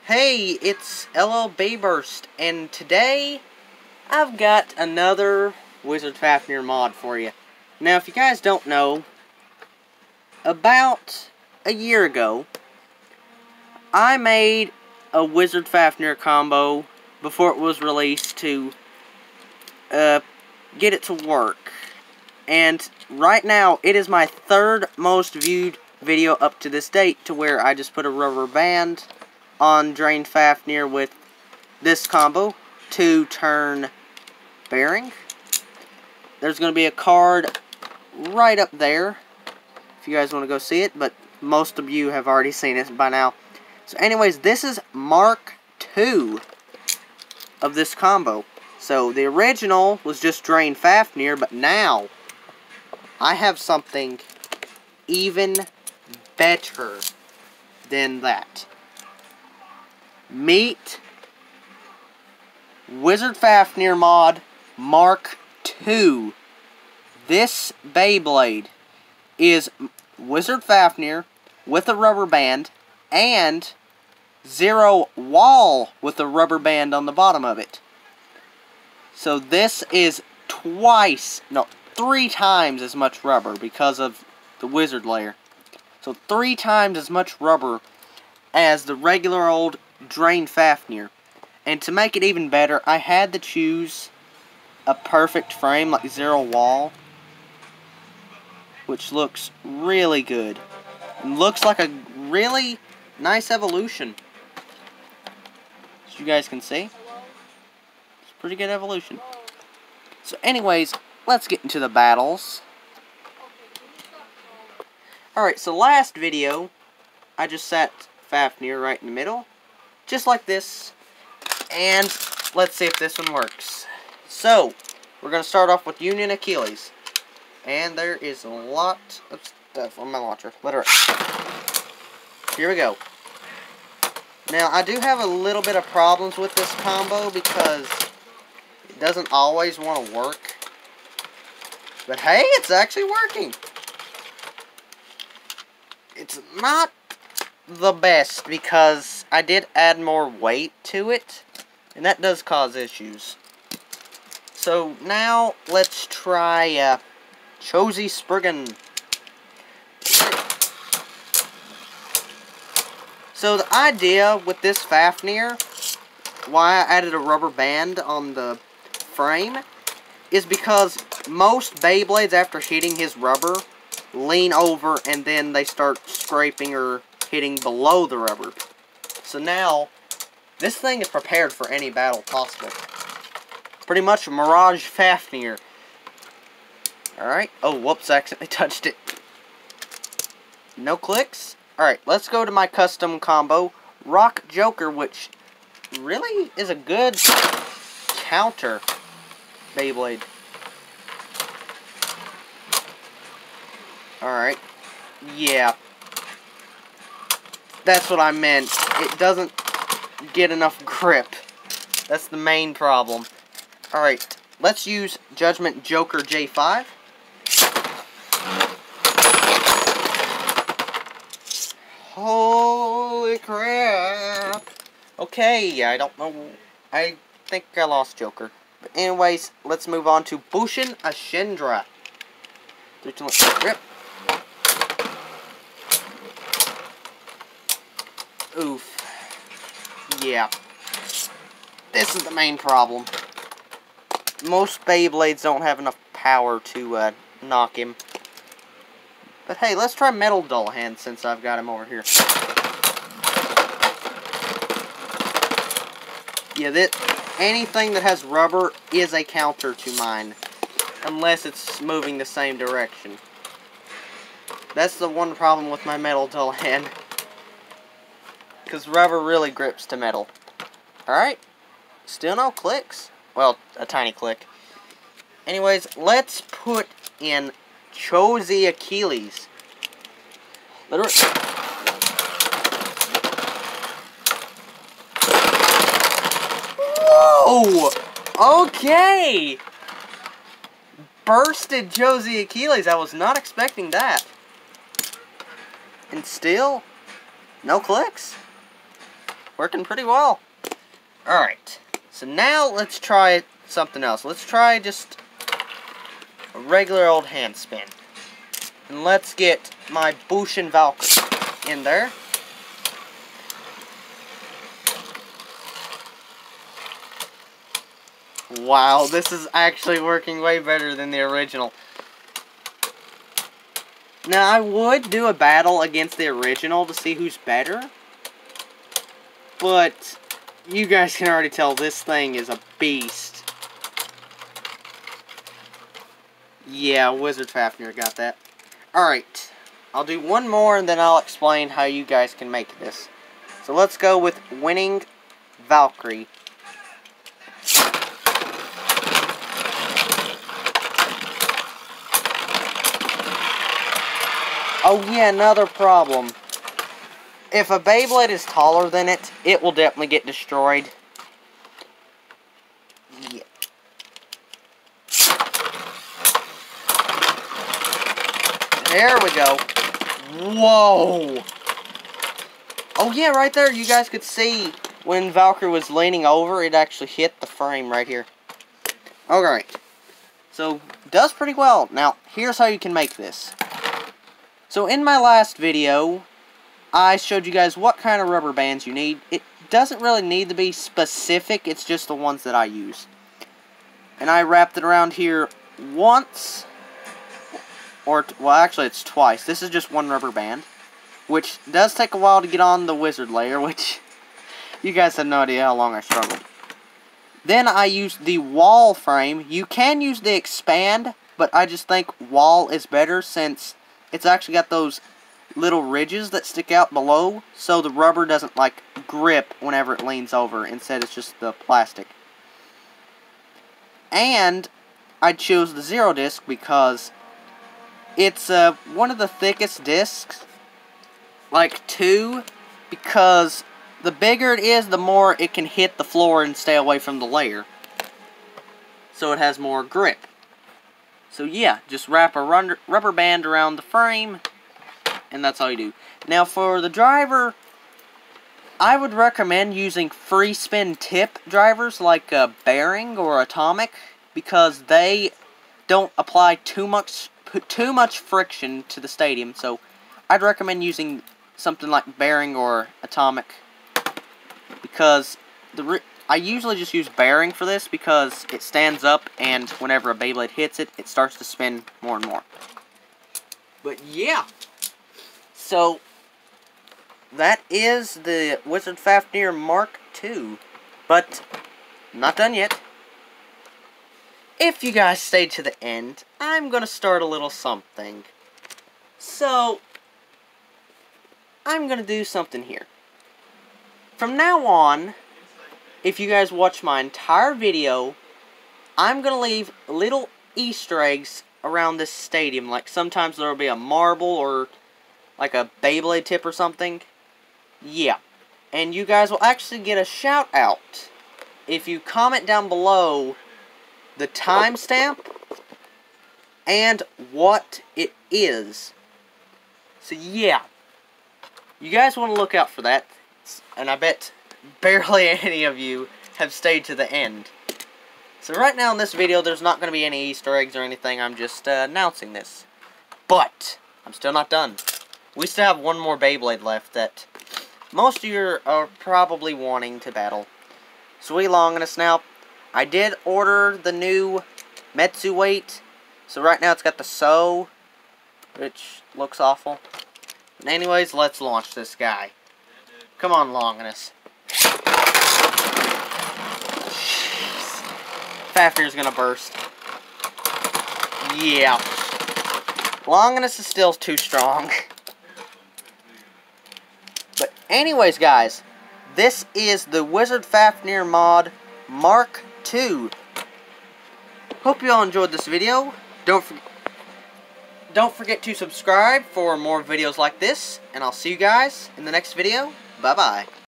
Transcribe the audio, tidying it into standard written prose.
Hey, it's LLB Burst, and today I've got another Wizard Fafnir mod for you. Now, if you guys don't know, about a year ago, I made a Wizard Fafnir combo before it was released to get it to work. And right now, it is my third most viewed video up to this date, to where I just put a rubber band on Drain Fafnir with this combo, 2-turn bearing. There's going to be a card right up there if you guys want to go see it, but most of you have already seen it by now. So anyways, this is Mark II of this combo. So the original was just Drain Fafnir, but now I have something even better than that. Meet Wizard Fafnir mod Mark II. This Beyblade is Wizard Fafnir with a rubber band and zero wall with a rubber band on the bottom of it. So this is three times as much rubber because of the wizard layer. So 3 times as much rubber as the regular old Drain Fafnir. And to make it even better, I had to choose a perfect frame, like zero wall, which looks really good. And looks like a really nice evolution. As you guys can see, it's a pretty good evolution. So anyways, let's get into the battles. Alright, so last video, I just sat Fafnir right in the middle, just like this, and let's see if this one works. So, we're going to start off with Union Achilles, and there is a lot of stuff on my launcher. Here we go. Now, I do have a little bit of problems with this combo because it doesn't always want to work, but hey, it's actually working. It's not the best because I did add more weight to it, and that does cause issues. So now let's try Chozy Spriggan. So the idea with this Fafnir, why I added a rubber band on the frame, is because most Beyblades, after hitting his rubber, lean over and then they start scraping or hitting below the rubber. So now, this thing is prepared for any battle possible. Pretty much Mirage Fafnir. Alright. Oh, whoops, I accidentally touched it. No clicks? Alright, let's go to my custom combo, Rock Joker, which really is a good counter Beyblade. Alright. Yeah. That's what I meant. It doesn't get enough grip. That's the main problem. Alright. Let's use Judgment Joker J5. Holy crap. Okay, I don't know. I think I lost Joker. But anyways, let's move on to Bushin Ashindra. Rip. Oof. Yeah. This is the main problem. Most Beyblades don't have enough power to knock him. But hey, let's try Metal Dull Hand since I've got him over here. Yeah, anything that has rubber is a counter to mine. Unless it's moving the same direction. That's the one problem with my Metal Dull Hand. Because rubber really grips to metal. Alright. Still no clicks. Well, a tiny click. Anyways, let's put in Chozy Achilles. Whoa! Okay! Bursted Chozy Achilles. I was not expecting that. And still, no clicks. working pretty well. Alright, so now let's try something else. Let's try just a regular old hand spin. And let's get my Bushin Valkyrie in there. Wow, this is actually working way better than the original. Now, I would do a battle against the original to see who's better. But you guys can already tell this thing is a beast. Yeah, Wizard Fafnir got that. Alright, I'll do one more and then I'll explain how you guys can make this. So let's go with winning Valkyrie. Oh yeah, another problem. If a Beyblade is taller than it, it will definitely get destroyed. Yeah. There we go. Whoa! Oh yeah, right there, you guys could see when Valkyrie was leaning over, it actually hit the frame right here. Alright. So, does pretty well. Now, here's how you can make this. So in my last video, I showed you guys what kind of rubber bands you need. It doesn't really need to be specific, it's just the ones that I use. And I wrapped it around here once, or, well actually it's twice. This is just one rubber band, which does take a while to get on the wizard layer, which you guys have no idea how long I struggled. Then I used the wall frame. You can use the expand, but I just think wall is better since it's actually got those little ridges that stick out below, so the rubber doesn't, like, grip whenever it leans over. Instead, it's just the plastic. And I chose the Zero disc because it's one of the thickest discs, like 2, because the bigger it is, the more it can hit the floor and stay away from the layer. So it has more grip. So yeah, just wrap a rubber band around the frame, and that's all you do. Now for the driver, I would recommend using free spin tip drivers like Bearing or Atomic, because they don't apply too much friction to the stadium. So I'd recommend using something like Bearing or Atomic, because I usually just use Bearing for this because it stands up, and whenever a Beyblade hits it, it starts to spin more and more. But yeah, so that is the Wizard Fafnir Mark II. But not done yet. If you guys stayed to the end, I'm going to start a little something. So, I'm going to do something here. From now on, if you guys watch my entire video, I'm going to leave little Easter eggs around this stadium. Like sometimes there will be a marble or like a Beyblade tip or something. Yeah. And you guys will actually get a shout out if you comment down below the timestamp and what it is. So yeah. You guys want to look out for that. And I bet barely any of you have stayed to the end. So right now in this video, there's not going to be any Easter eggs or anything. I'm just announcing this. But I'm still not done. We still have one more Beyblade left that most of you are probably wanting to battle. Sweet Longinus. Now, I did order the new Metsu weight. So right now it's got the So, which looks awful. But anyways, let's launch this guy. Come on, Longinus. Jeez. Fafnir's gonna burst. Yeah. Longinus is still too strong. But anyways, guys, this is the Wizard Fafnir mod Mark II. Hope you all enjoyed this video. Don't forget to subscribe for more videos like this, and I'll see you guys in the next video. Bye-bye.